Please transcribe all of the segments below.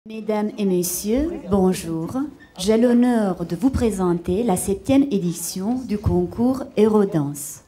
Mesdames et messieurs, bonjour. J'ai l'honneur de vous présenter la 7e édition du concours Euro-Danse.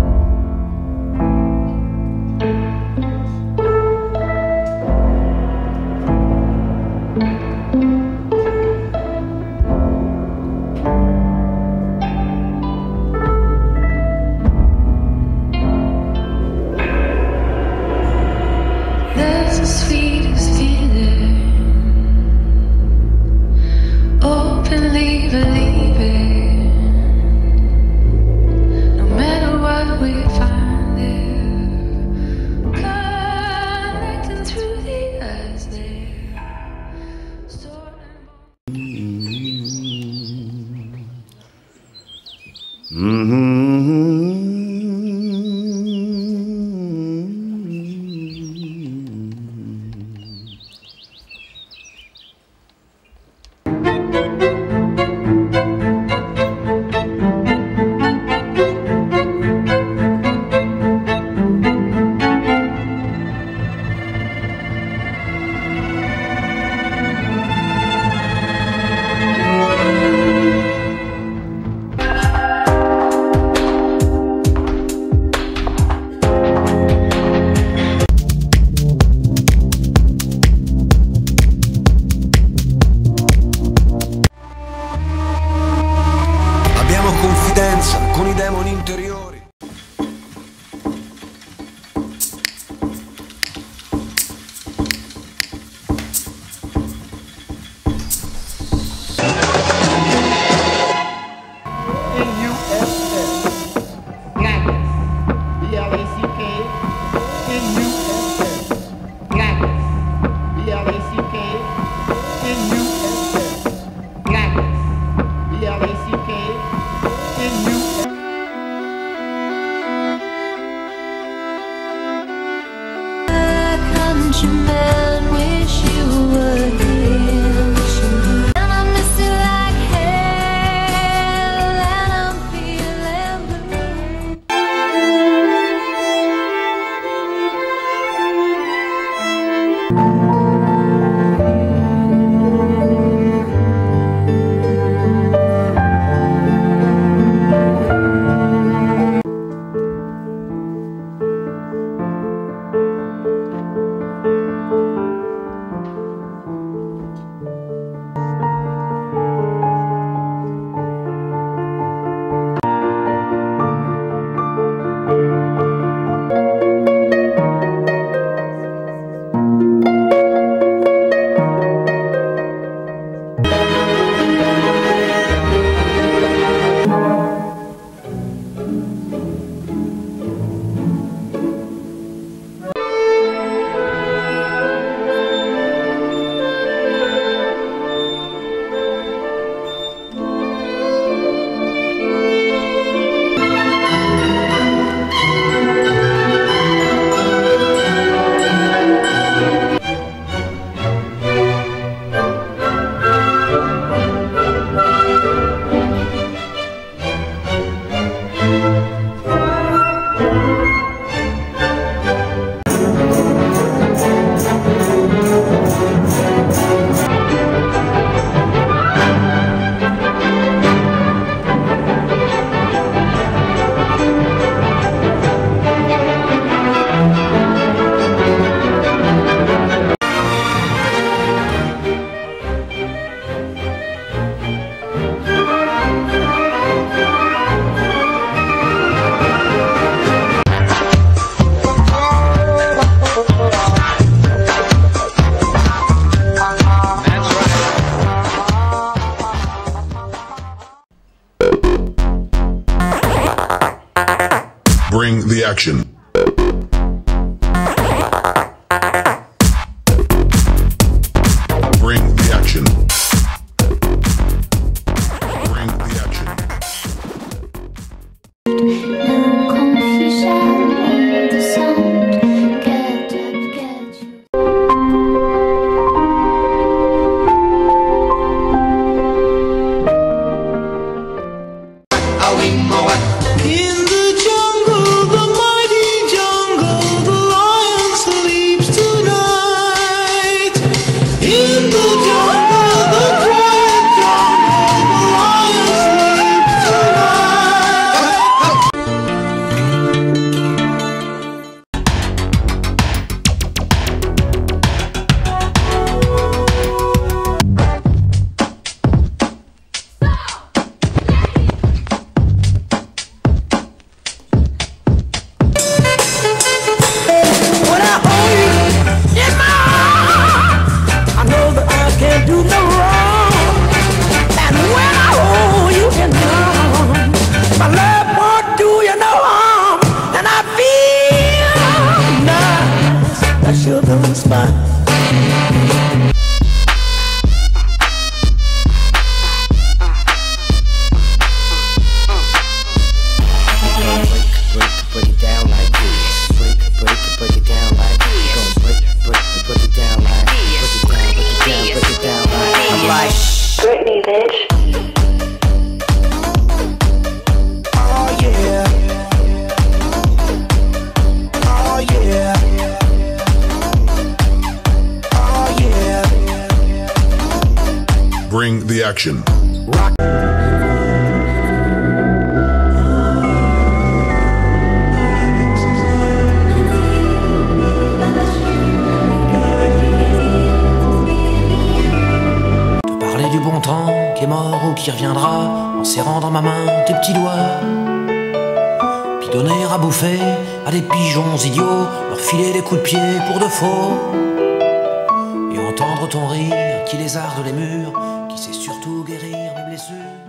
Confidenza con i demoni interiori. Bring the action. Bring the action. Bring the action. No confusion in the sound. Get up, get you. In the jungle, the mighty jungle, the lion sleeps tonight. In the bitch. Oh yeah. Oh yeah. Oh yeah. Bring the action. Parler du bon temps qui est mort ou qui reviendra en serrant dans ma main tes petits doigts. Puis donner à bouffer à des pigeons idiots, leur filer des coups de pied pour de faux. Et entendre ton rire qui lézarde les murs, qui sait surtout guérir mes blessures.